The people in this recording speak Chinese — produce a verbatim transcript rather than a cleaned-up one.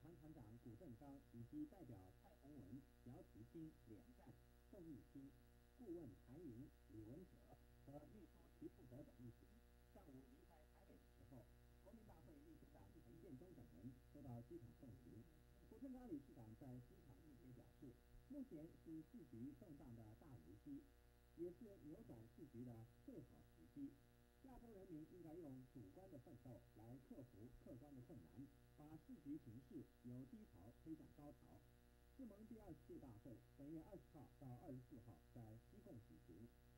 团团长古正刚以及代表蔡洪文、姚其清、两站、宋玉清、顾问韩云、李文哲和秘书徐富德等一行，上午离开台北的时候，国民大会秘书长陈建中等人都到机场送行。古正刚理事长在机场面前表示，目前是市局动荡的大危机，也是扭转市局的最好时机。亚洲人民应该用主观的奋斗来克服客观的困难，把市局形势由低潮推向高潮。世盟第二十届大会本月二十号到二十四号在西贡举行，